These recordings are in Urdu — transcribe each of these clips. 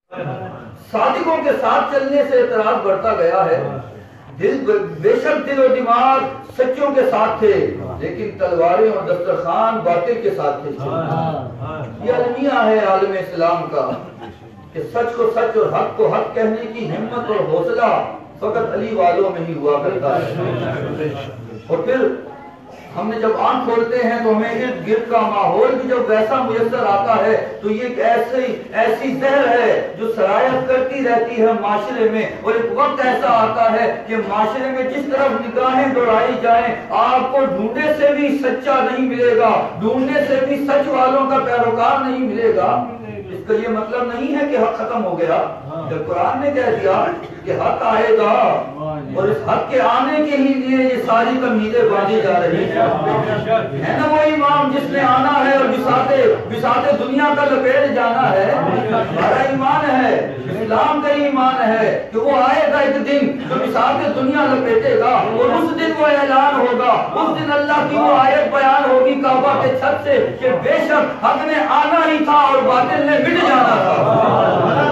صادقوں کے ساتھ چلنے سے اعتراض بڑھتا گیا ہے. بے شک دل و دماغ سچوں کے ساتھ تھے لیکن تلواریں اور دسترخوان باطل کے ساتھ تھے. یہ المیہ ہے عالم اسلام کا کہ سچ کو سچ اور حق کو حق کہنے کی ہمت اور حوصلہ فقط علی والوں میں ہی ہوا کرتا ہے. اور پھر ہم نے جب آنکھ کھولتے ہیں تو ہمیں ارد گرد کا ماحول بھی جب ویسا میسر آتا ہے تو یہ ایک ایسی زہر ہے جو سرایت کرتی رہتی ہے معاشرے میں. اور ایک وقت ایسا آتا ہے کہ معاشرے میں جس طرف نگاہیں دوڑائی جائیں آپ کو ڈھونڈنے سے بھی سچا نہیں ملے گا, ڈھونڈنے سے بھی سچ والوں کا پیروکار نہیں ملے گا. اس کا یہ مطلب نہیں ہے کہ حق ختم ہو گیا. جب قرآن نے کہہ دیا کہ حق آئے گا اور اس حق کے آنے کے ہی لیے یہ ساری تمہیدیں باندھی جا رہی ہیں. ہے نا وہ امام جس نے آنا ہے اور بساط دنیا کا لپیٹ جانا ہے. ہمارا ایمان ہے, اسلام کا ایمان ہے کہ وہ آئے گا ایک دن جو بساط دنیا لپیٹے گا اور اس دن وہ اعلان ہوگا. اس دن اللہ کی وہ آیت بیان ہوگی کعبہ کے چھت سے کہ بے شک حق نے آنا ہی تھا اور باطل نے مٹ جانا تھا.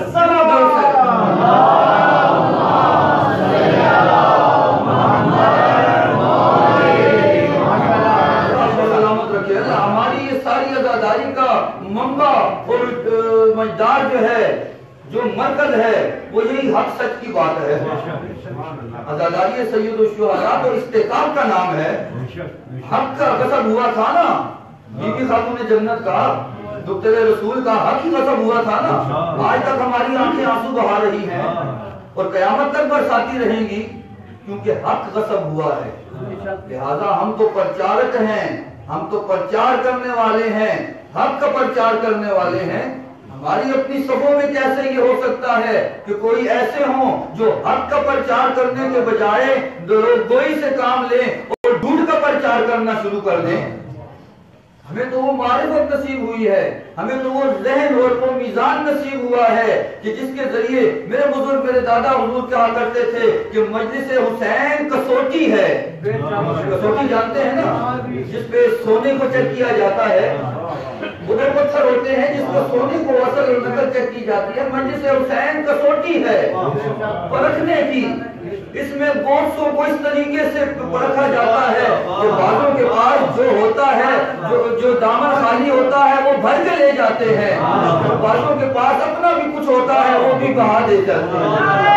ہماری یہ ساری عزاداری کا منبع اور مجدار جو ہے, جو مرکز ہے, وہ یہی حق سچ کی بات ہے. عزاداری سید الشہداء تو استحقاق کا نام ہے. حق کا غصب ہوا تھا نا, بی بی خاتون جنت کا, دختر رسول کا حق ہی غصب ہوا تھا نا. آج تک ہماری آنکھیں آنسو بہا رہی ہیں اور قیامت تک برساتی رہیں گی کیونکہ حق غصب ہوا ہے. لہذا ہم تو پرچارک ہیں, ہم تو پرچار کرنے والے ہیں, حق کا پرچار کرنے والے ہیں. ہماری اپنی صفوں میں کیسے یہ ہو سکتا ہے کہ کوئی ایسے ہوں جو حق کا پرچار کرنے کے بجائے گوئی سے کام لیں اور ڈھونڈ کا پرچار کرنا شروع کر دیں. ہمیں تو وہ معرفت نصیب ہوئی ہے, ہمیں تو وہ ذہن اور وہ میزان نصیب ہوا ہے کہ جس کے ذریعے میرے بزرگ, میرے دادا حضور کہا کرتے تھے کہ مجلس حسین کسوٹی ہے. کسوٹی جانتے ہیں نا, جس پہ سونے کو چیک کیا جاتا ہے. ادھر پتھر ہوتے ہیں جس کو سونے کو اصل اور نقل چیک کی جاتی ہے. مجلس حسین کسوٹی ہے پرکھنے کی. اس میں گوشتوں کو اس طریقے سے پرکھا جاتا ہے کہ بعضوں کے پاس جو ہوتا ہے, جو دامن خالی ہوتا ہے وہ بھر کے لے جاتے ہیں, بعضوں کے پاس اپنا بھی کچھ ہوتا ہے وہ بھی بہا دے جاتے ہیں.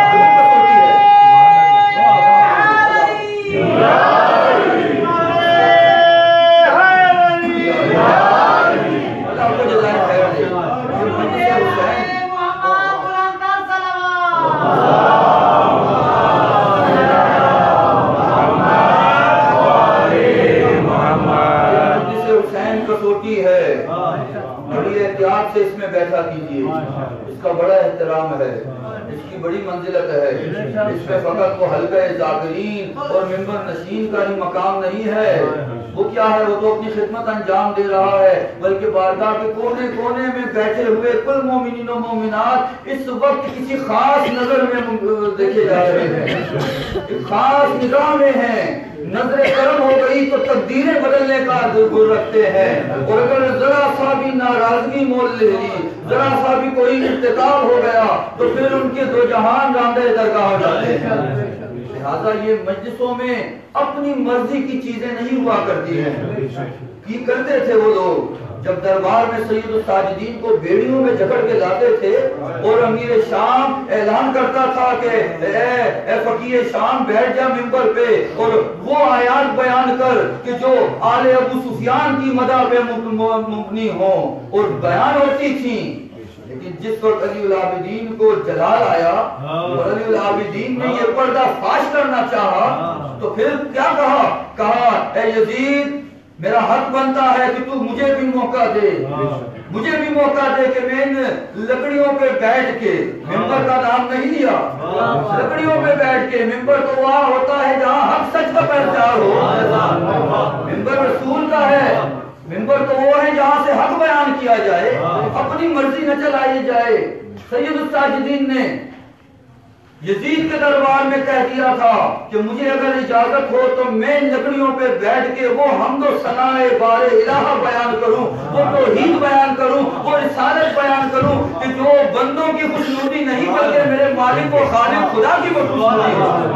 سے اس میں بیٹھا کیجئے, اس کا بڑا احترام ہے, اس کی بڑی منزلت ہے. اس میں فقط وہ حلقہ ذاکرین اور منبر نشین کا ہی مقام نہیں ہے. وہ کیا ہے, وہ تو اپنی خدمت انجام دے رہا ہے, بلکہ بارگاہ کے کونے کونے میں بیٹھے ہوئے کل مومنین و مومنات اس وقت کسی خاص نظر میں دیکھے جا رہے ہیں, ایک خاص نگاہ میں ہیں. نظر کرم ہو گئی تو تقدیریں بدلنے کا گر رکھتے ہیں, اور اگر ذرا سا بھی ناراضگی مول لے لی, ذرا سا بھی کوئی ارتکاب ہو گیا تو پھر ان کے دو جہان راندے درگاہ ہو جاتے ہیں. لہذا یہ مجلسوں میں اپنی مرضی کی چیزیں نہیں ہوا کرتی ہیں. کی کرتے تھے وہ لوگ جب دربار میں سید الساجدین کو بیڑیوں میں جکڑ کے لاتے تھے اور امیر شام اعلان کرتا تھا کہ اے فقیہ شام بیٹھ جا منبر پہ اور وہ آیات بیان کر کہ جو آل ابو سفیان کی مدح پہ مبنی ہوں, اور بیان ہوتی تھیں. لیکن جس وقت علی العابدین کو جلال آیا اور علی العابدین نے یہ پردہ فاش کرنا چاہا تو پھر کیا کہا, اے یزید میرا حق بنتا ہے کہ تو مجھے بھی موقع دے, مجھے بھی موقع دے کہ میں ان لکڑیوں پہ بیٹھ کے, ممبر کا نام نہیں لیا, لکڑیوں پہ بیٹھ کے, ممبر تو وہاں ہوتا ہے جہاں حق سچ کا پرچار ہو, ممبر رسول کا ہے, ممبر تو وہ ہے جہاں سے حق بیان کیا جائے, اپنی مرضی نہ چلائی جائے. سید الساجدین نے یزید کے دربار میں کہہ دیا تھا کہ مجھے اگر اجازت ہو تو میں لکڑیوں پہ بیٹھ کے وہ حمد و ثنائے بارے الہ بیان کروں، وہ توحید بیان کروں، وہ رسالت بیان کروں کہ جو بندوں کی خوشنودی نہیں بلکہ میرے مالک و خالق خدا کی خوشنودی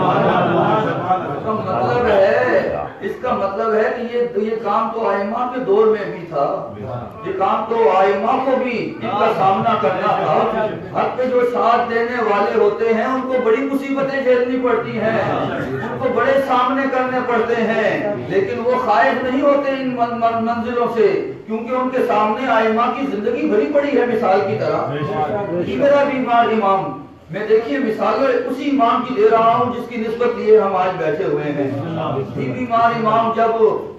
ہے۔ اس کا مطلب ہے کہ یہ کام تو ائمہ کے دور میں بھی تھا، یہ کام تو ائمہ کو بھی ان کا سامنا کرنا تھا۔ حق پہ جو ساتھ دینے والے ہوتے ہیں ان کو بڑی مصیبتیں جھیلنی پڑتی ہیں، ان کو بڑے سامنے کرنے پڑتے ہیں، لیکن وہ خائف نہیں ہوتے ان منزلوں سے، کیونکہ ان کے سامنے ائمہ کی زندگی بھری پڑی ہے مثال کی طرح۔ میرا بیمار امام، میں دیکھیے مثال اسی امام کی دے رہا ہوں جس کی نسبت لیے ہم آج بیٹھے ہوئے ہیں۔ یہ بیمار امام جب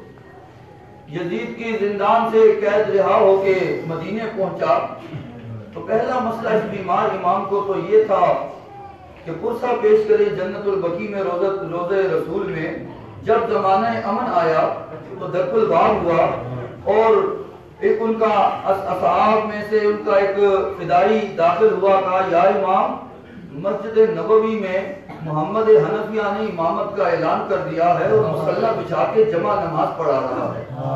یزید کی زندان سے قید رہا ہو کے مدینے پہنچا تو پہلا مسئلہ اس بیمار امام کو تو یہ تھا کہ پرسہ پیش کرے جنت البقیع میں روضہ رسول میں۔ جب زمانہ امن آیا تو درک الباب ہوا اور ایک ان کا اصحاب میں سے ان کا ایک فدائی داخل ہوا، کہا یا امام، مسجد نبوی میں محمد حنفیہ نے امامت کا اعلان کر دیا ہے اور مصلی بچھا کے جمع نماز پڑھا رہا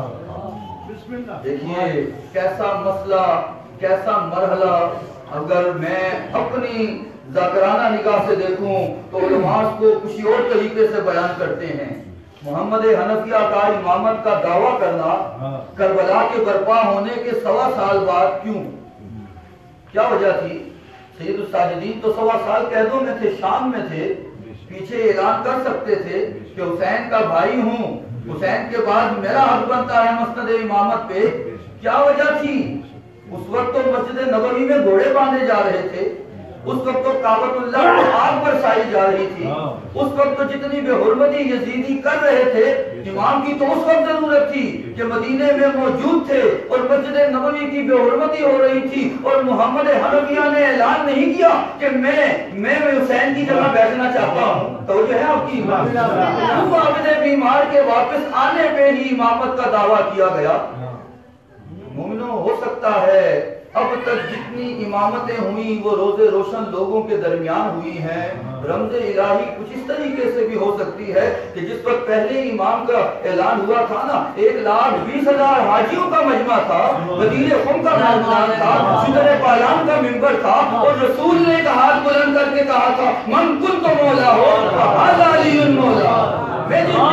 ہے۔ دیکھیے کیسا مسئلہ، کیسا مرحلہ۔ اگر میں اپنی ذاکرانہ نگاہ سے دیکھوں تو علماء کو کسی اور طریقے سے بیان کرتے ہیں۔ محمد حنفیہ کا امامت کا دعویٰ کرنا کربلا کے برپا ہونے کے 1.25 سال بعد کیوں؟ کیا وجہ تھی؟ سید الساجدین تو 1.25 سال قیدوں میں تھے، شام میں تھے، پیچھے اعلان کر سکتے تھے کہ حسین کا بھائی ہوں، حسین کے بعد میرا حق بنتا ہے مسند امامت پہ۔ کیا وجہ تھی؟ اس وقت تو مسجد نبوی میں گھوڑے باندھے جا رہے تھے، اس وقت تو کعبۃ اللہ کو آگ برسائی جا رہی تھی، اس وقت تو جتنی بے حرمتی یزیدی کر رہے تھے، امام کی تو اس وقت ضرورت تھی کہ مدینے میں موجود تھے اور مسجد نبوی کی بے حرمتی ہو رہی تھی اور محمد حنفیہ نے اعلان نہیں کیا کہ میں حسین کی جگہ بیٹھنا چاہتا ہوں۔ تو جو ہے آپ کی عابد بیمار کے واپس آنے پہ ہی امامت کا دعویٰ کیا گیا۔ مومنوں، ہو سکتا ہے اب تک جتنی امامتیں ہوئی وہ روزے روشن لوگوں کے درمیان ہوئی ہیں، رمز الہی کچھ اس طریقے سے بھی ہو سکتی ہے کہ جس وقت پہلے امام کا اعلان ہوا تھا نا، 1,20,000 حاجیوں کا مجمع تھا، غدیر خم کا میدان تھا، شجر پالان کا منبر تھا، اور رسول نے ایک ہاتھ بلند کر کے کہا تھا من کنت مولا ہو فہذا علی مولا، میں جس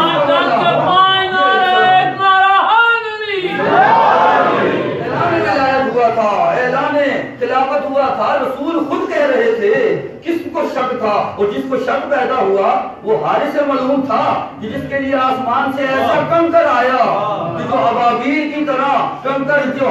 اعلان خلافت ہوا تھا، رسول خود کہہ رہے تھے۔ کس کو شک تھا؟ اور جس کو شک پیدا ہوا وہ حارث ملعون تھا، جس کے لیے آسمان سے ایسا کنکر آیا کہ جو ابابیل کی طرح کنکر جو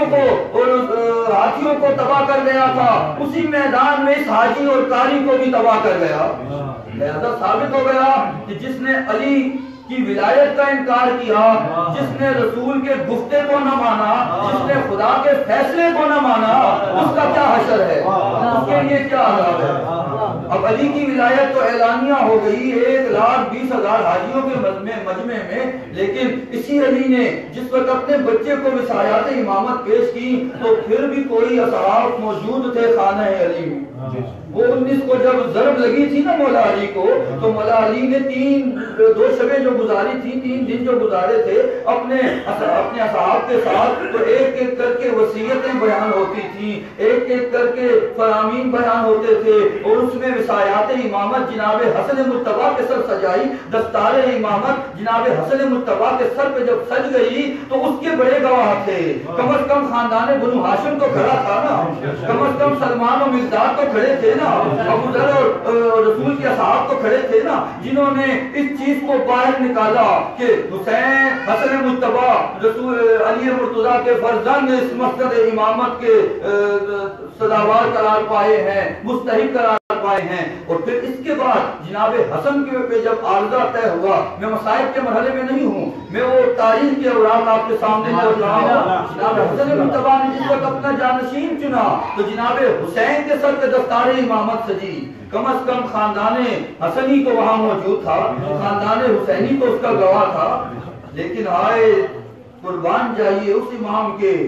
ہاتھیوں کو تباہ کر گیا تھا، اسی میدان میں اس حاجی اور قاری کو بھی تباہ کر گیا۔ لہذا ثابت ہو گیا کہ جس نے علی کی ولایت کا انکار کیا، جس نے رسول کے گفتے کو نہ مانا، جس نے خدا کے فیصلے کو نہ مانا، اس کا کیا حشر ہے، اس کے لیے کیا عذاب ہے۔ اب علی کی ولایت تو اعلانیہ ہو گئی 1,20,000 حاجیوں کے مجمع میں، لیکن اسی علی نے جس وقت اپنے بچے کو وصایت امامت پیش کی تو پھر بھی کوئی اصحاب موجود تھے خانہ علی میں۔ وہ 19 کو جب ضرب لگی تھی نا مولا علی کو، تو مولا علی نے 2 شبیں جو گزاری تھی، 3 دن جو گزارے تھے اپنے اصحاب کے ساتھ، تو ایک ایک کر کے وصیتیں بیان ہوتی تھی، ایک ایک کر کے فرامین بیان ہوتے تھے، اور اس میں وصایات امامت جناب حسن مجتبیٰ کے سر سجائی، دستار امامت جناب حسن مجتبیٰ کے سر پہ جب سج گئی تو اس کے بڑے گواہ تھے، کم از کم خاندان بنو ہاشم تو کھڑا تھا نا، کم از کم سلمان و مقداد تو کھڑے تھے نا، ابو ذر اور رسول کے اصحاب تو کھڑے تھے نا، جنہوں نے اس چیز کو باہر نکالا کہ حسین حسن مجتبیٰ رسول علی مرتضیٰ کے فرزند اس مسجد امامت کے سزاوار قرار پائے ہیں، مستحق قرار پائے ہیں۔ اور پھر اس کے بعد جناب حسن کے پہ جب عارضہ طے ہوا، میں مصائب کے مرحلے میں نہیں ہوں، میں وہ تاریخ کے اوراق آپ کے سامنے کر رہا ہوں۔ جناب حسن مجتبیٰ نے جس وقت اپنا جانشین چنا تو جناب حسین کے سر پہ دستار امامت سجی، کم از کم خاندان حسنی تو وہاں موجود تھا، خاندان حسینی تو اس کا گواہ تھا، لیکن آئے قربان جائیے اس امام کے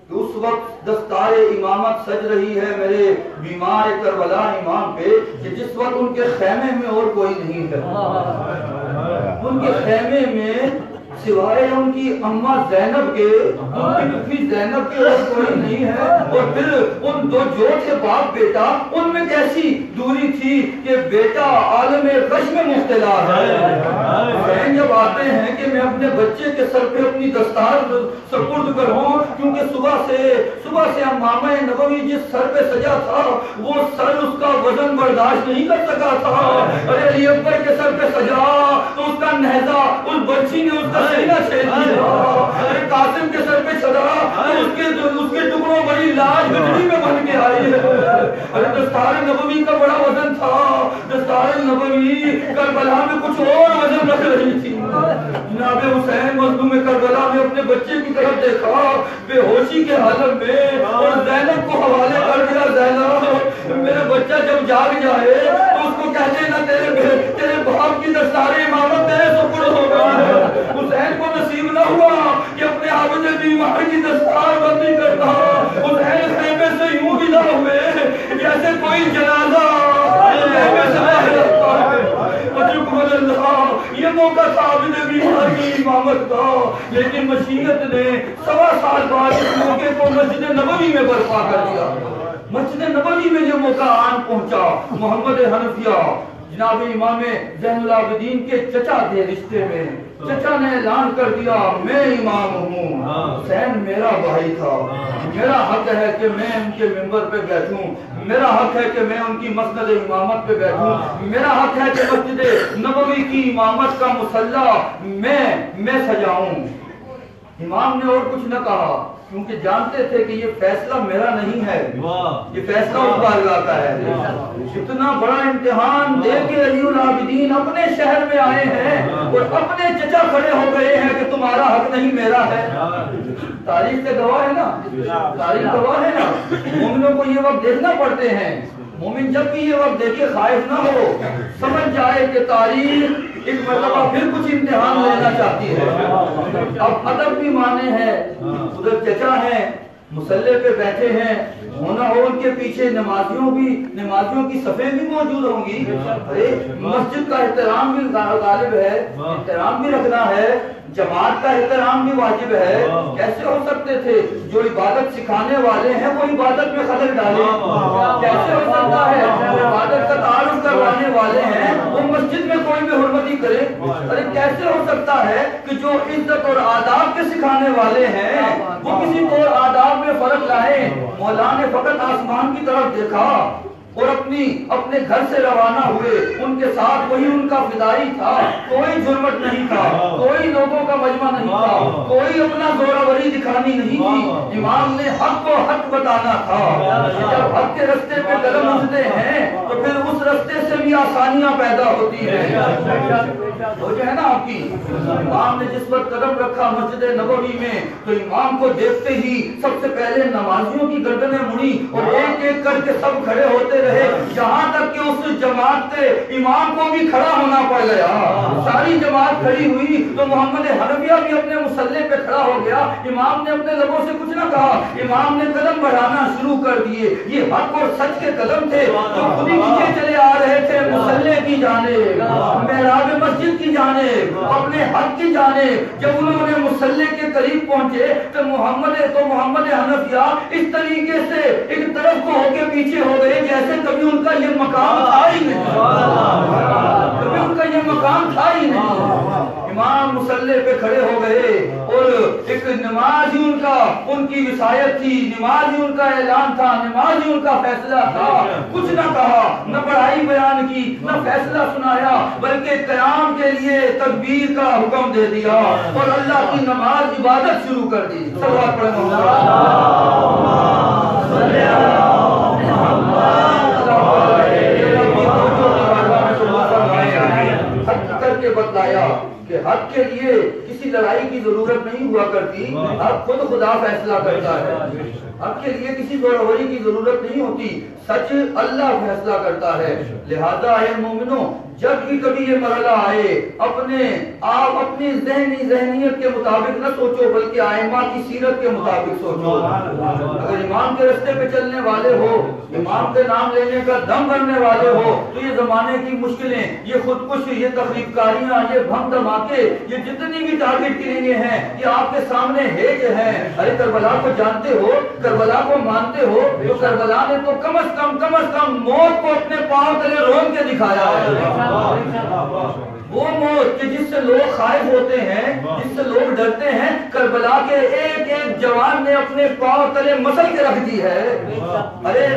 کہ اس وقت دستار امامت سج رہی ہے میرے بیمار کربلا امام پہ کہ جس وقت ان کے خیمے میں اور کوئی نہیں ہے. ان کے خیمے میں سوائے ان کی اماں زینب کے، ان کی پھوپھی زینب کے اور کوئی نہیں ہے. اور پھر ان دو جو تھے باپ بیٹا، ان میں کیسی دوری تھی کہ بیٹا عالم غش میں مبتلا ہے. جب آتے ہیں کہ میں اپنے بچے کے سر پہ اپنی دستار سپرد کروں، کیونکہ صبح سے امامہ نبوی جس سر پہ سجا تھا وہ سر اس کا وزن برداشت نہیں کر سکا تھا. ارے علی اکبر کے سر پہ سجا تو اس کا نہزہ اس بچی نے اس کا سینہ چھید دیا. ارے قاسم کے سر پہ سجا تو اس کے ٹکڑوں بڑی لاش گٹڑی میں بن کے آئی ہے. ارے دستار نبوی کا بڑا وزن تھا. دستار نبوی کربلا میں کچھ اور وزن رکھ رہی تھی. جناب حسین مظلوم کربلا میں اپنے بچے کی طرف دیکھا بے ہوشی کے حالت میں اور زینب کو حوالے کر دیا. زینب میرا بچہ جب جاگ جائے تو اس کو کہتے نا تیرے باپ کی دستار امامت تیرے سپرد ہو گئی ہے. حسین کو نصیب نہ ہوا کہ اپنے عابد بیمار کی دستار بندی کرتا. حسین خیمے سے یوں ودا ہوئے جیسے کوئی جنازہ خیمے سے باہر رکھتا ہے. یہ موقع تھا عابد بیمار کی امامت کا، لیکن مشیت نے 1.25 سال بعد اس موقع کو مسجد نبوی میں برپا کر دیا. مسجد نبوی میں یہ موقع آن پہنچا. محمد حنفیہ جناب امام زین العابدین کے چچا تھے رشتے میں. چچا نے اعلان کر دیا میں امام ہوں. حسین میرا بھائی تھا. میرا حق ہے کہ میں ان کے منبر پہ بیٹھوں. میرا حق ہے کہ میں ان کی مسند امامت پہ بیٹھوں. میرا حق ہے کہ مسجد نبوی کی امامت کا مصلی میں سجاؤں. امام نے اور کچھ نہ کہا کیونکہ جانتے تھے کہ یہ فیصلہ میرا نہیں ہے، یہ فیصلہ اس بارگاہ کا ہے. اتنا بڑا امتحان دے کے علی العابدین اپنے شہر میں آئے ہیں اور اپنے چچا کھڑے ہو گئے ہیں کہ تمہارا حق نہیں میرا ہے. تاریخ سے گواہ ہے نا، تاریخ گواہ ہے نا. مومنوں کو یہ وقت دیکھنا پڑتے ہیں. مومن جب بھی یہ وقت دیکھے خائف نہ ہو، سمجھ جائے کہ تاریخ ایک مرتبہ پھر کچھ امتحان لینا چاہتی ہے. اب ادب بھی مانے ہیں. ادھر چچا ہیں مصلی پہ بیٹھے ہیں، ہونا ہو ان کے پیچھے نمازیوں کی صفیں بھی موجود ہوں گی. مسجد کا احترام بھی غالب ہے، احترام بھی رکھنا ہے. جماعت کا احترام بھی واجب ہے. کیسے ہو سکتے تھے جو عبادت سکھانے والے ہیں وہ عبادت میں خلل ڈالے؟ کیسے ہو سکتا ہے جو عبادت کا تعارف کروانے والے ہیں وہ مسجد میں کوئی بھی حرمتی کرے؟ ارے کیسے ہو سکتا ہے کہ جو عزت اور آداب کے سکھانے والے ہیں وہ کسی طور آداب میں فرق لائے؟ مولا نے فقط آسمان کی طرف دیکھا اور اپنے گھر سے روانہ ہوئے. ان کے ساتھ وہی ان کا فدائی تھا. کوئی جرمت نہیں تھا، کوئی لوگوں کا مجمع نہیں تھا، کوئی اپنا زوراوری دکھانی نہیں تھی. امام نے حق کو حق بتانا تھا. جب حق کے رستے پہ قدم اٹھتے ہیں تو پھر اس رستے سے بھی آسانیاں پیدا ہوتی ہیں. وہ جو ہے نا آپ کی امام نے جس وقت قدم رکھا مسجد نبوی میں تو امام کو دیکھتے ہی سب سے پہلے نمازیوں کی گردنیں مڑی اور ایک ایک کر کے سب کھڑے ہوتے رہے، یہاں تک کہ اس جماعت سے امام کو بھی کھڑا ہونا پڑ گیا. ساری جماعت کھڑی ہوئی تو محمد حنفیہ بھی اپنے مصلی پہ کھڑا ہو گیا. امام نے اپنے لبوں سے کچھ نہ کہا، امام نے قدم بڑھانا شروع کر دیے. یہ حق اور سچ کے قدم تھے جو خود ہی نیچے چلے آ رہے تھے مصلی کی جانب، محراب مسجد کی جانب، اپنے حق کی جانب. جب انہوں نے مصلی کے قریب پہنچے تو محمد حنفیہ اس طریقے سے ایک طرف کو ہو کے پیچھے ہو گئے جیسے کبھی ان کا یہ مقام تھا ہی نہیں. کبھی ان کا یہ مقام تھا ہی نہیں. امام مصلی پہ کھڑے ہو گئے اور ایک نماز ہی ان کی وصایت تھی، نماز ہی ان کا اعلان تھا، نماز ہی ان کا فیصلہ تھا. کچھ نہ کہا، نہ پڑھائی بیان کی، نہ فیصلہ سنایا، بلکہ قیام کے لیے تکبیر کا حکم دے دیا اور اللہ کی نماز عبادت شروع کر دی. صلوات پڑھیں کر کے بتلایا کہ حق کے لیے کسی لڑائی کی ضرورت نہیں ہوا کرتی. حق خود خدا فیصلہ کرتا ہے. حق کے لیے کسی زوراوری کی ضرورت نہیں ہوتی. سچ اللہ فیصلہ کرتا ہے۔ لہذا اے مومنوں، جب بھی کبھی یہ مرحلہ آئے، آپ اپنی ذہنیت کے مطابق نہ سوچو، بلکہ ائمہ کی سیرت کے مطابق سوچو۔ اگر امام کے رستے پہ چلنے والے ہو، امام کے نام لینے کا دم کرنے والے ہو، تو یہ زمانے کی مشکلیں، یہ خودکشی، یہ تخریب کاریاں، یہ بم دھماکے، یہ جتنی بھی ٹارگٹ کلنگیں ہیں، یہ آپ کے سامنے ہے جو ہیں۔ ارے کربلا کو جانتے ہو، کربلا کو مانتے ہو، تو کربلا نے تو کم از کم موت کو اپنے پاؤں تلے رون کے دکھایا ہے۔ وہ موت کہ جس سے لوگ خائف ہوتے ہیں، جس سے لوگ ڈرتے ہیں، کربلا کے ایک ایک جوان نے اپنے پاؤں تلے مسل کے رکھ دی ہے۔ ارے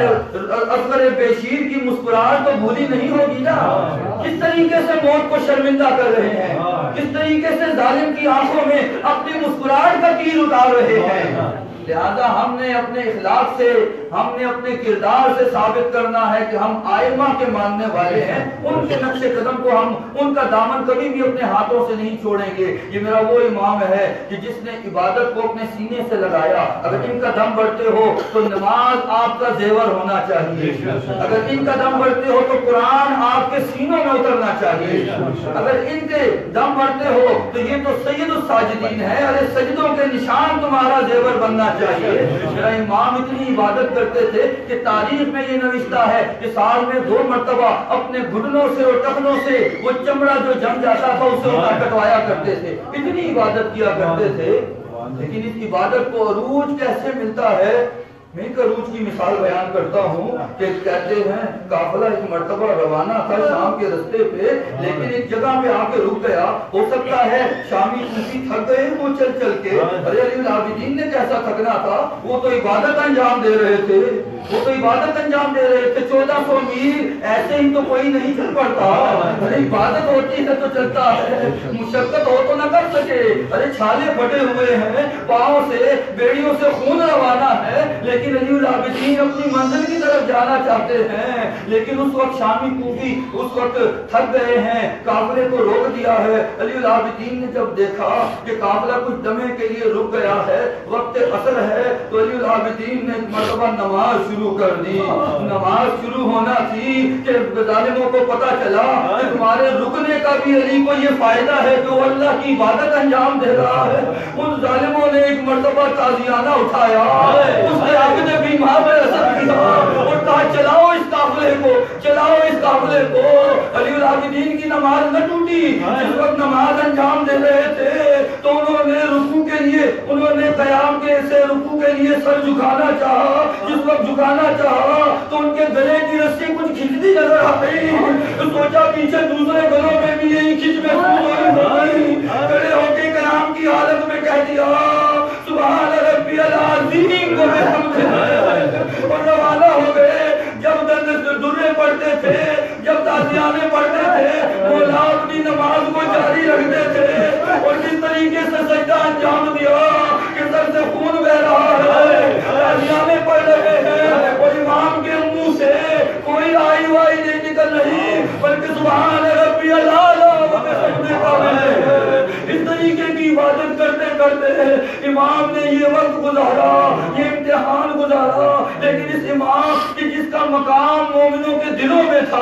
اصغر بیشیر کی مسکراہٹ تو بھولی نہیں ہوگی نا، کس طریقے سے موت کو شرمندہ کر رہے ہیں، کس طریقے سے ظالم کی آنکھوں میں اپنی مسکراہٹ کا تیر اتار رہے ہیں۔ لہذا ہم نے اپنے اخلاق سے، ہم نے اپنے کردار سے ثابت کرنا ہے کہ ہم ائمہ کے ماننے والے ہیں، ان کے نقش قدم کو ہم، ان کا دامن کبھی بھی اپنے ہاتھوں سے نہیں چھوڑیں گے۔ یہ میرا وہ امام ہے کہ جس نے عبادت کو اپنے سینے سے لگایا۔ اگر ان کا دم بڑھتے ہو تو نماز آپ کا زیور ہونا چاہیے، اگر ان کا دم بڑھتے ہو تو قرآن آپ کے سینوں میں اترنا چاہیے، اگر ان کے دم بڑھتے ہو تو یہ تو سید الساجدین ہے، ارے سجدوں کے نشان تمہارا زیور بننا چاہیے۔ میرا امام اتنی عبادت کرتے تھے کہ تاریخ میں یہ نوشتہ ہے کہ سال میں 2 مرتبہ اپنے گھٹنوں سے اور ٹخنوں سے وہ چمڑا جو جم جاتا تھا اسے کٹوایا کرتے تھے، اتنی عبادت کیا کرتے تھے۔ لیکن اس عبادت کو عروج کیسے ملتا ہے؟ میں ایک عروج کی مثال بیان کرتا ہوں کہ کہتے ہیں قافلہ ایک مرتبہ روانہ تھا شام کے رستے پہ، لیکن ایک جگہ پہ آ کے رک گیا۔ ہو سکتا ہے شامی صوفی تھک گئے وہ چل کے۔ ارے علی العابدین نے کیسا تھکنا تھا، وہ تو عبادت انجام دے رہے تھے، وہ تو عبادت انجام دے رہے تھے۔ 1400 میل ایسے ہی تو کوئی نہیں چل پڑتا، ارے عبادت ہوتی ہے تو چلتا ہے، مشقت ہو تو نہ کر سکے۔ ارے چھالے پھٹے ہوئے ہیں، پاؤں سے بیڑیوں سے خون روانہ ہے، لیکن علی العابدین اپنی منزل کی طرف جانا چاہتے ہیں۔ لیکن اس وقت شامی کوفی اس وقت تھک گئے ہیں، قافلے کو روک دیا ہے۔ علی العابدین نے جب دیکھا کہ قافلہ کچھ دمے کے لیے رک گیا ہے، وقت عصر ہے، تو علی العابدین نے ایک مرتبہ نماز شروع کر دی۔ نماز شروع ہونا تھی کہ ظالموں کو پتا چلا کہ تمہارے رکنے کا بھی علی کو یہ فائدہ ہے کہ وہ اللہ کی عبادت انجام دے رہا ہے۔ ان ظالموں نے ایک مرتبہ تازیانہ اٹھایا، اس نے اپنے بیمار میں اثر کیا اور کہا چلاؤ اس قافلے کو، چلاؤ اس قافلے کو۔ علی العابدین کی نماز نہ ٹوٹی۔ جس وقت نماز انجام دے رہے تھے تو انہوں نے رکوع کے لیے، انہوں نے قیام کے سے رکوع کے لیے سر جھکانا چاہا۔ جس وقت جھکانا چاہا تو ان کے گلے کی رسی کچھ کھچتی نظر آ گئی، سوچا پیچھے دوسرے گلوں میں بھی یہی کھچ محسوس ہو گئی۔ کھڑے ہو کے قیام کی حالت میں کہہ دیا سبحان ربی العظیم کو اور روانہ ہو گئے۔ جب درے پڑھتے تھے، جب تازیانے پڑھتے تھے، مولا اپنی نماز کو جاری رکھتے تھے اور جس طریقے سے سجدہ انجام دیا کہ سر سے خون بہ رہا ہے، تازیانے پڑھ رہے ہیں اور امام کے منہ سے کوئی آئی وائی نہیں نکل رہی، بلکہ سبحان ربی الاعلیٰ سجدے کا ہے۔ اس طریقے کی عبادت کرتے کرتے امام نے یہ وقت گزارا، یہ امتحان گزارا، لیکن اس امام کہ جس کا مقام مومنوں کے دلوں میں تھا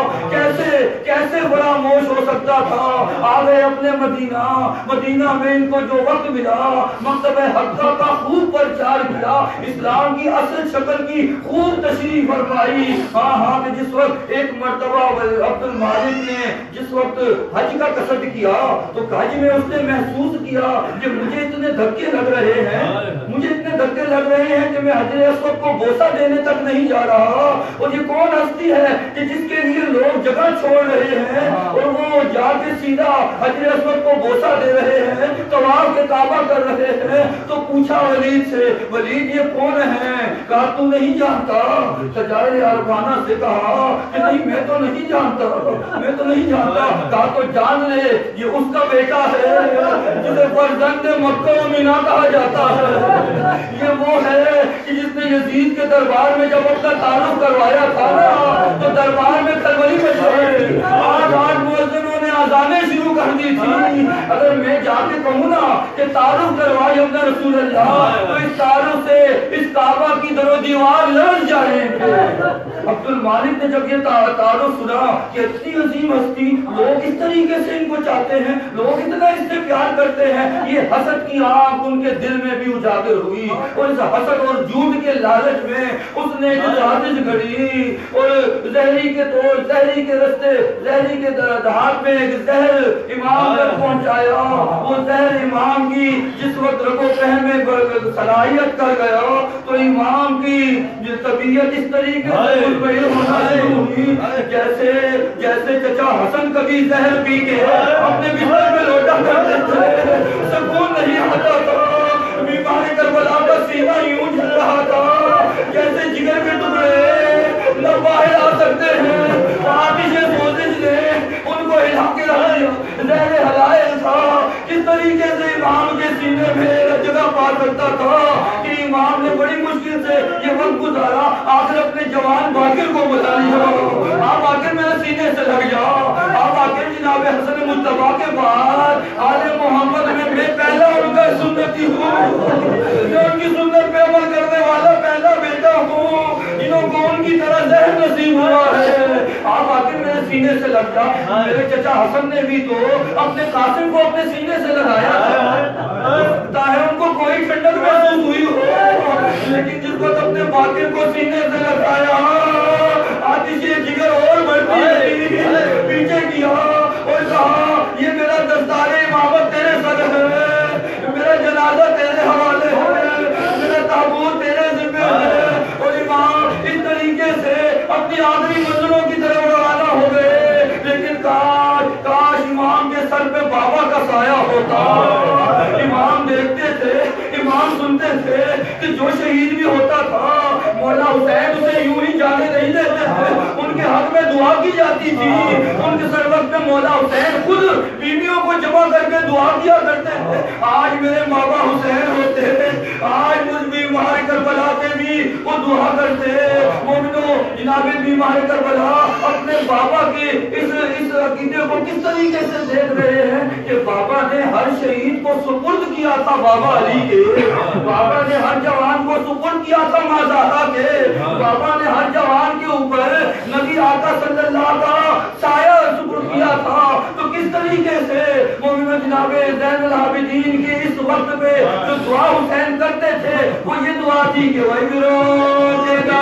کیسے فراموش ہو سکتا تھا۔ آگے اپنے مدینہ میں ان کو جو وقت ملا، مکتب حقہ کا خوب پرچار کیا، اسلام کی اصل شکل کی خوب تشریح فرمائی۔ ہاں کہ جس وقت ایک مرتبہ عبد المالک نے جس وقت حج کا قصد کیا تو حج میں اس نے محسوس کیا کہ مجھے اتنے دھکے لگ رہے ہیں، مجھے اتنے دھکے لگ رہے ہیں کہ میں حجر اسود کو بوسہ دینے تک نہیں جا رہا۔ اور یہ کون ہستی ہے کہ جس کے لیے لوگ جگہ چھوڑ رہے ہیں اور وہ جا کے سیدھا حجر اسود کو بوسہ دے رہے ہیں، طواف کے کعبہ کر رہے ہیں۔ تو پوچھا ولید سے، ولید یہ کون ہے؟ کہا تو نہیں جانتا؟ شجاع عرفانہ سے کہا کہ نہیں میں تو نہیں جانتا، میں تو نہیں جانتا۔ کہا تو جان لے یہ اس کا بیٹا ہے جسے فرزند مکہ و مینا کہا جاتا ہے۔ یہ وہ ہے کہ جس نے یزید کے دربار میں جب اپنا تعارف کروایا تھا نا تو دربار میں کھلبلی مچ گئی، 8 مؤذنوں نے اذانیں شروع کر دی تھی. اگر میں جا کے کہوں نا کہ تعارف کروائے ہم نے رسول اللہ, تو اس تعارف سے اس کعبہ کی در و دیوار لرز جائیں گے. عبد المالک نے جب یہ تعارف سنا کہ اتنی عظیم ہستی, لوگ اس طریقے سے ان کو چاہتے ہیں, لوگ اتنا اس سے پیار کرتے ہیں, یہ حسد کی آنکھ ان کے دل میں بھی اجاگر ہوئی, اور اس حسد اور جھوٹ کے لالچ میں اس نے جو سازش گھڑی اور زہری کے طور, زہری کے رستے, زہری کے دھات میں ایک زہر امام تک پہنچایا. وہ زہر امام کی جس وقت رگو پہ میں صلاحیت کر گیا تو امام کی طبیعت اس طریقے سے مطمئن ہونا شروع ہوئی جیسے چچا حسن کبھی زہر پی کے اپنے بستر میں لوٹا کرتے تھے, سکون نہیں آتا تھا. بیمار کربلا کا سینہ یوں جل رہا تھا جیسے جگر کے ٹکڑے نہ باہر آ سکتے ہیں. آتش سوزش نے ان کو ہلا کے رکھ دیا. زہر حلائل تھا کس طریقے سے امام کے سینے میں جگہ پا سکتا تھا کہ امام نے بڑی مشکل سے یہ وقت گزارا. آخر اپنے جوان باقر کو بلا لیا, آپ باقر میرے سینے سے لگ جاؤ. آپ باقر جناب حسن مصطفیٰ کے بعد آل محمد میں پہلا ان کا سنتی ہوں, میں ان کی سنت پہ عمل کرنے والا پہلا بیٹا ہوں جنہوں کو ان کی طرح ذہن نصیب ہوا ہے. آپ باقر میرے سینے سے لگ جا. میرے چچا حسن نے بھی تو اپنے قاسم کو اپنے سینے سے لگایا تاہے ان کو کوئی ٹھنڈک محسوس ہوئی ہو, لیکن جس وقت اپنے باقر کو سینے سے لگایا آتش جگر اور بڑھتی گئی. پیچھے کیا اور کہا یہ میرا دستار امامت تیرے سر ہے, میرا جنازہ تیرے حوالے ہے, میرا تابوت تیرے ذمہ ہے. اور امام اس طریقے سے اپنی آخری منزلوں کی طرف روانہ ہو گئے. لیکن کاش امام کے سر پہ بابا کا سایہ ہوتا. امام دیکھتے تھے, امام سنتے تھے کہ جو شہید بھی ہوتا تھا مولا حسین اسے یوں ہی جانے نہیں دیتے تھے, ان کے حق میں دعا کی جاتی تھی. ان کے سر وقت میں مولا حسین خود بیویوں کو جمع کر کے دعا کیا کرتے تھے. آج میرے بابا حسین ہوتے, آج مجھ بیمار کربلا کے بھی وہ دعا کرتے. مومنو جناب بیمار کربلا اپنے بابا کے اس عقیدے کو کس طریقے سے دیکھ رہے ہیں کہ بابا نے ہر شہید کو سپرد کیا تھا بابا علی کے, بابا نے ہر جوان کو سپرد کیا تھا ماں زہرا کے, بابا نے ہر جوان کے اوپر نبی آقا صلی اللہ کا سایہ سپرد کیا تھا. تو کس طریقے سے مومنو جناب زین العابدین کے اس وقت پہ جو دعا حسین کرتے تھے وہ یہ دعا تھی کہ وہی روزے گا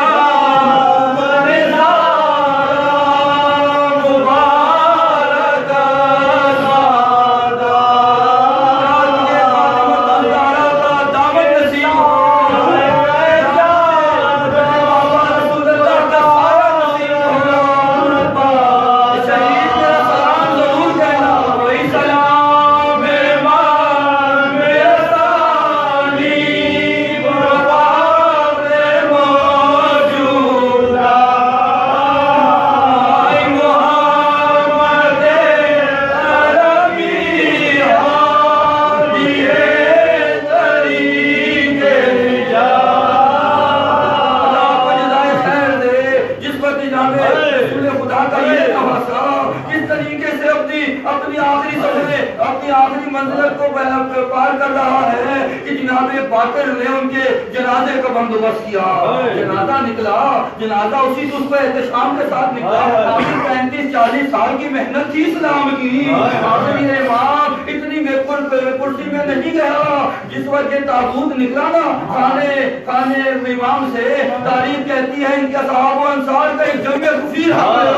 پار کر رہا ہے کہ جناب باقر نے ان کے جنازے کا بندوبست کیا. جنازہ نکلا, جنازہ اسی تو اس کو احتشام کے ساتھ نکلا. آخر 35-40 سال کی محنت تھی اسلام کی. آخری امام اتنی کرسی میں نہیں گیا. جس وقت یہ تابوت نکلا نا خانے امام سے, تاریخ کہتی ہے ان کے صحابہ و انصار کا ایک جنگ کفیر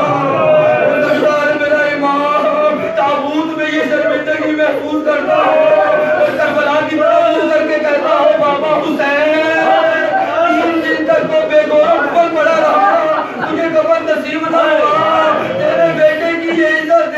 میرا امام تابوت میں یہ شرمندگی محسوس کرتا ہے اور کربلا کی طرف کر کے کہتا ہے بابا حسین 3 دن تک تو بے گورم پر پڑا رہا, تجھے کفن نصیب نہ ہوا, تیرے بیٹے کی یہ عزت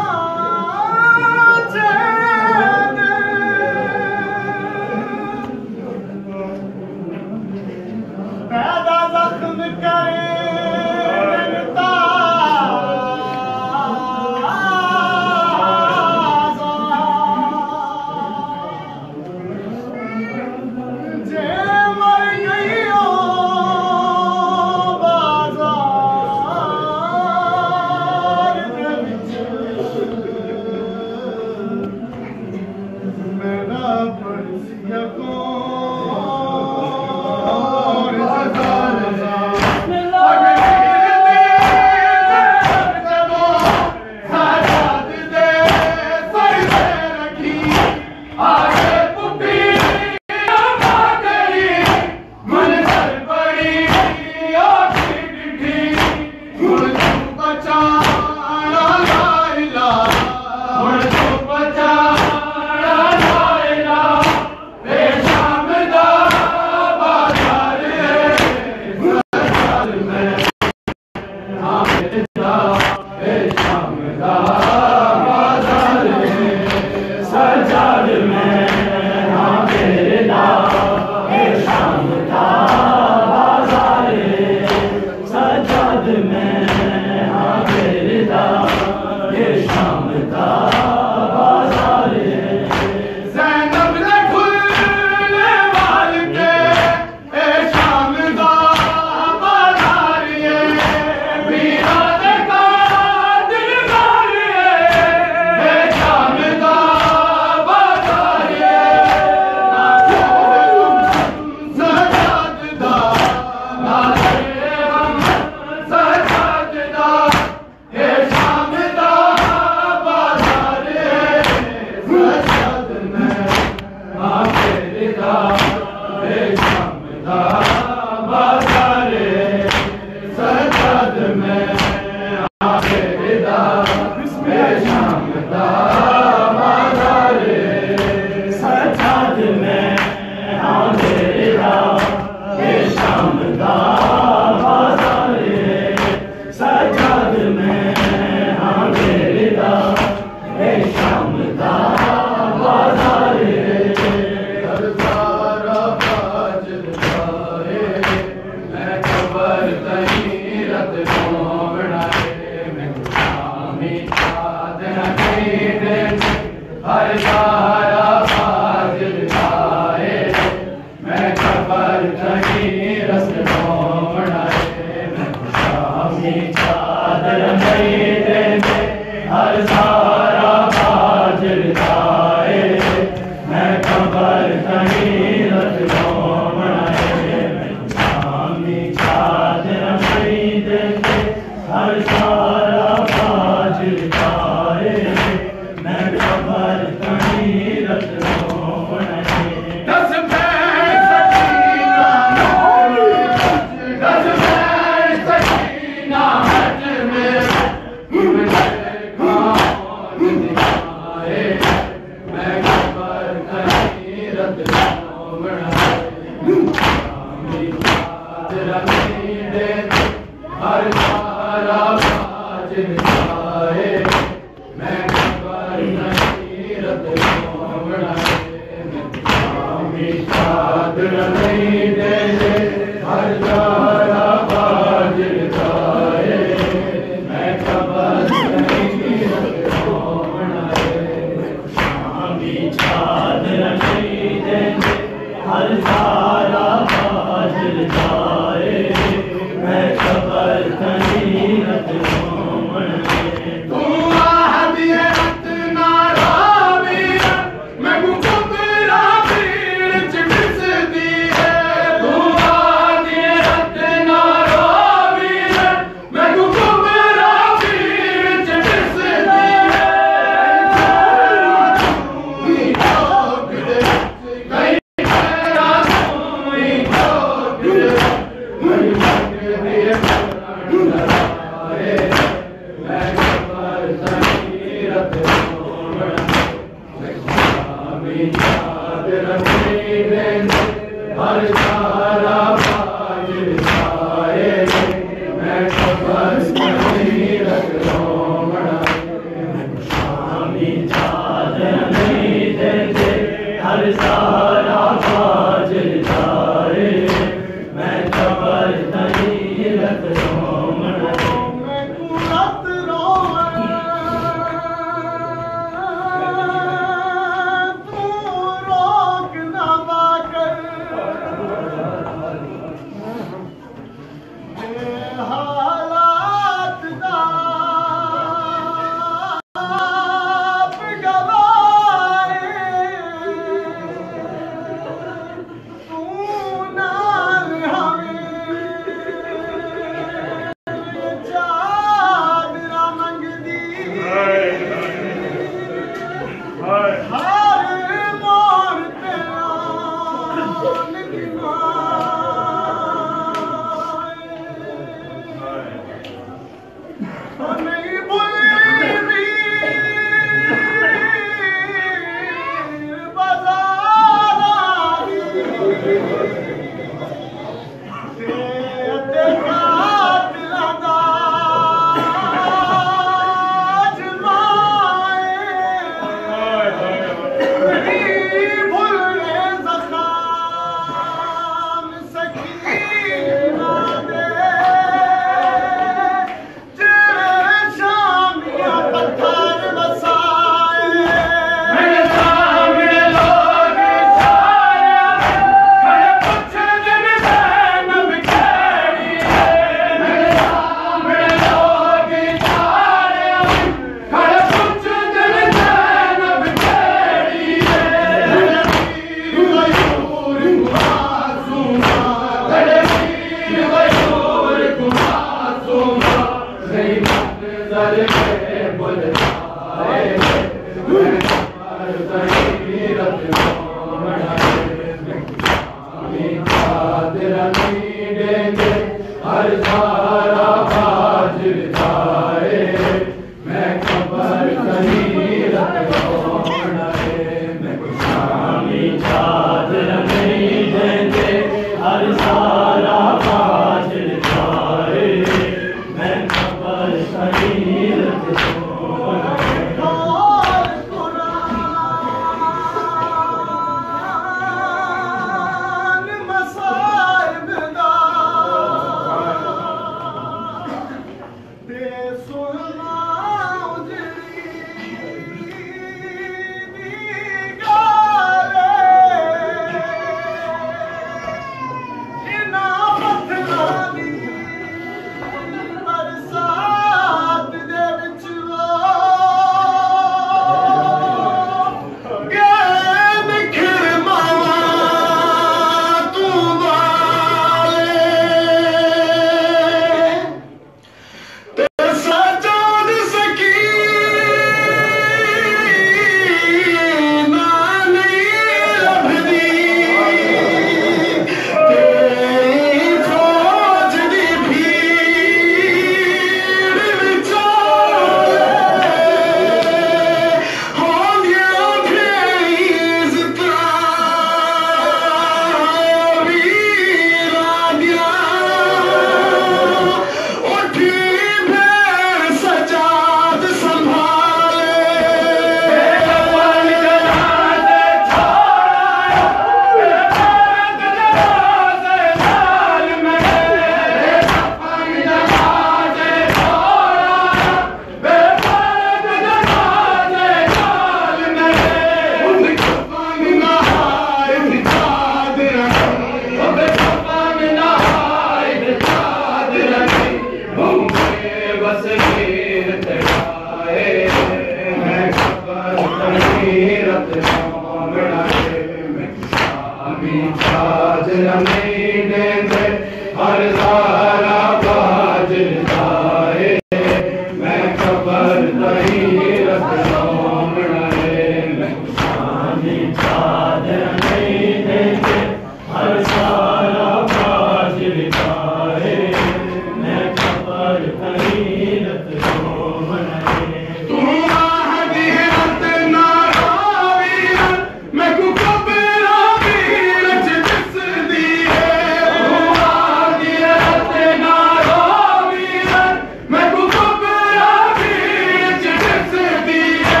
شاد رمی دے ہر سارا باج جائے میں خبر نہیں رکھتا بڑھائے میں شانی شاد رمی دے ہر سارا باج جائے میں خبر نہیں رکھتا بڑھائے تم آہدی رت نارا ویرت میں کو کبرا ویرت جس دیئے تم آہدی رت نارا ویرت میں کو کبرا ویرت جس دیئے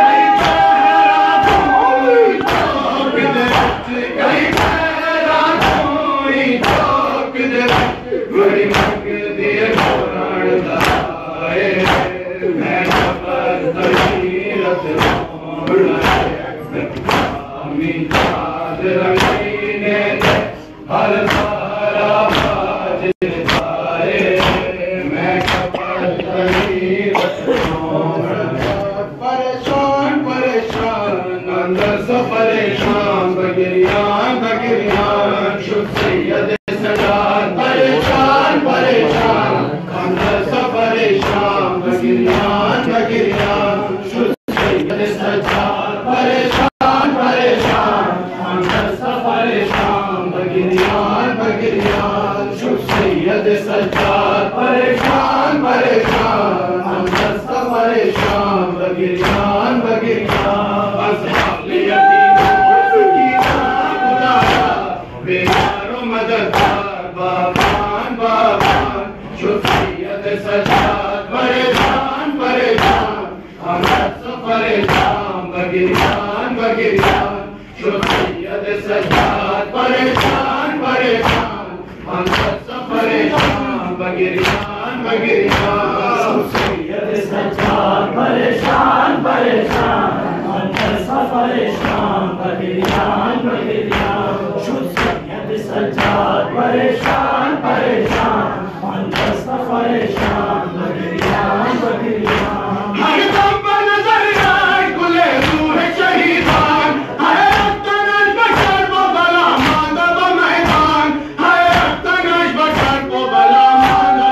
کئی پیرا کوئی چوک درت بڑی مک دیئے قرآن دائے میں خبر تحیرت بڑھائے میں آمی چاد رنگینے دے ہر سارا باج جائے میں خبر تحیرت بڑھائے پریشان پریشان اندر سے پریشان بگریان بگریان شد سید سجاد پریشان پریشان اندر سے پریشان بگریان بگریان شد سید سجاد پریشان پریشان اندر سے پریشان بگریان بگریان شد سید سجاد پریشان پریشان اندر سے پریشان بگریان بگریان اصحاب لیتیم سکینہ خدایا بیدار و مددگار بابان بابان شد سید سجاد پریشان پریشان اندر سے پریشان بگریان بگریان شد سید سجاد پریشان پریشان اندر سے پریشان بگریان بگریان شد سید سجاد پریشان پریشان اندر سے پریشان بگریان بگریان شد سید سجاد پریشان پریشان اندر سے پریشان بگریان بگریان ہر دم پر نظر آئے گلے روح شہیدان ہر اختنش بشر کو بلا ماندہ بمیدان ہر اختنش بشر کو بلا ماندہ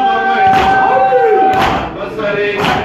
بمیدان بسر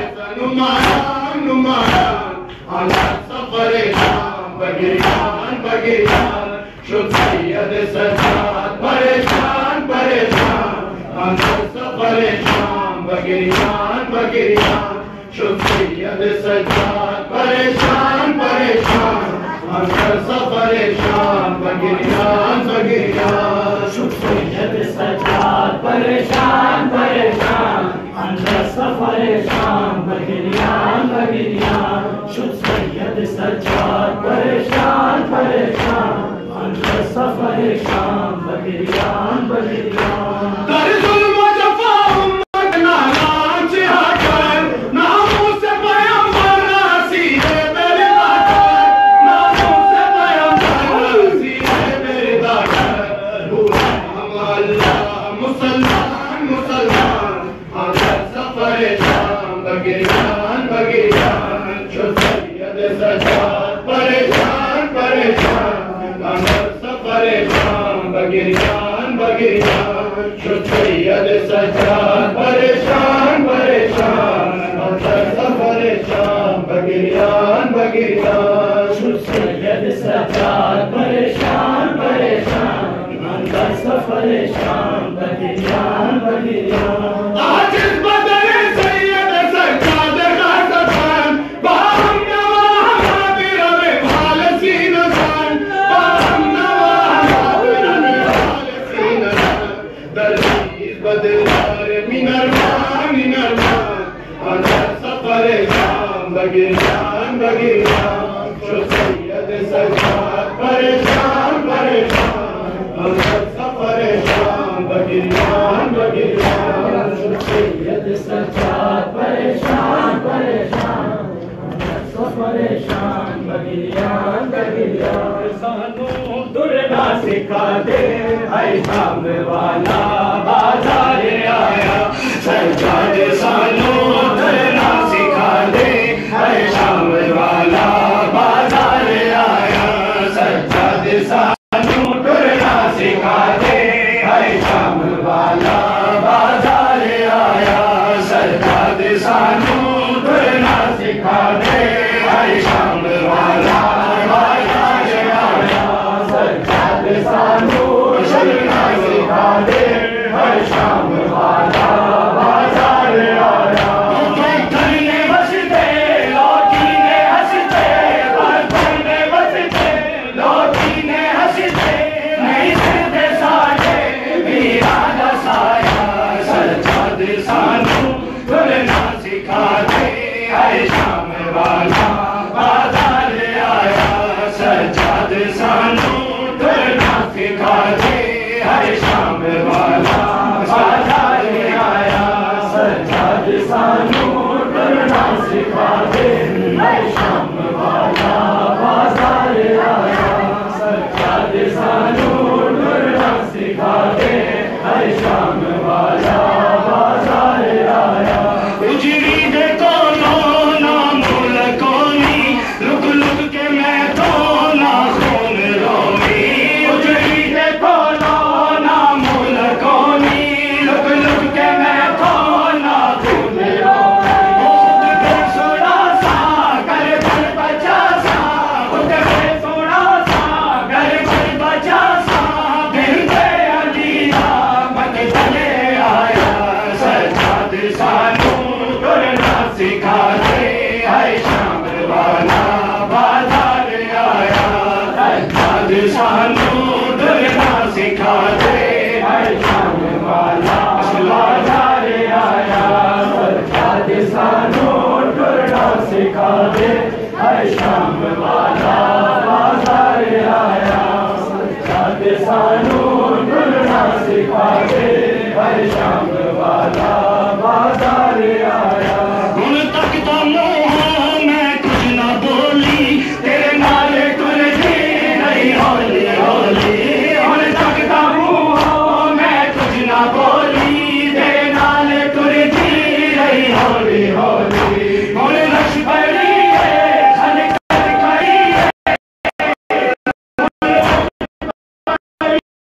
نمایان نمایان اندر سے پریشان بگریان بگریان شد سید سجاد پریشان پریشان اندر سے پریشان بگریان بگریان شد سید سجاد پریشان پریشان اندر سے پریشان بگریان بگریان شد سید سجاد پریشان پریشان اندر سے پریشان بگریان بگریان شد سید سجاد پریشان پریشان اندر سے پریشان بگریان بگریان در ظلم و جفا امت نالان چہا کر ناموں سے پیغمبر رسیدے میرے داکر ناموں سے پیغمبر رسیدے میرے داکر بھولا ہم اللہ مسلمان مسلمان اندر سے پریشان بگریان بگریان شد سید سجاد پریشان پریشان اندر سے پریشان بگریان بگریان شد سید سجاد پریشان پریشان اندر سے پریشان بگریان بگریان شد سید سجاد پریشان پریشان اندر سے پریشان بگریان بگریان آج اس بدر سید سجاد خاصتان باہم نواہ حاضر میں بھال سینسان باہم نواہ حاضر میں بھال سینسان درجیز بدلار من ارمان من ارمان اندر سے پریشان بگریان بگریان شد سید سجاد پریشان پریشان اندر سے پریشان بگریان بگریان شد سید سجاد پریشان پریشان اندر سے پریشان بگریان بگریان سانو درنا سکھا دے اے شام والا بازار آیا سجاد سانو درنا سکھا دے اے شام والا بازار آیا سجاد سانو درنا سانو چلنا سکھا دے ہر شام والا بازار آیا کرنے بستے لوٹینے ہنستے کرنے بستے لوٹینے ہنستے نہیں سکتے ساڑھے میرا دسایا سجاد سانو چلنا سکھا دے ہر شام والا بازار آیا سجاد سانو چلنا سکھا دے ہر شام والا بازار آیا سجاد سانو چلنا سکھا دے ہر شام والا بازار آیا سجاد سانو چلنا سکھا دے ہر شام والا بازار آیا اجڑی دے کونو نہ ملکونی لک لک کے میں تو نہ خون رومی اجڑی دے کونو نہ ملکونی لک لک کے میں تو نہ خون رومی خود پہ سوڑا سا گھر گھر بچا سا خود پہ سوڑا سا گھر گھر بچا سا بنتے علی مت چلے آیا سجاد سانو چلنا سکھا دے ہر شام والا بازار آیا سجاد سانو چلنا سکھا دے ہر شام والا بازار آیا سجاد سانو چلنا سکھا دے ہر شام والا بازار آیا سجاد سانو چلنا سکھا دے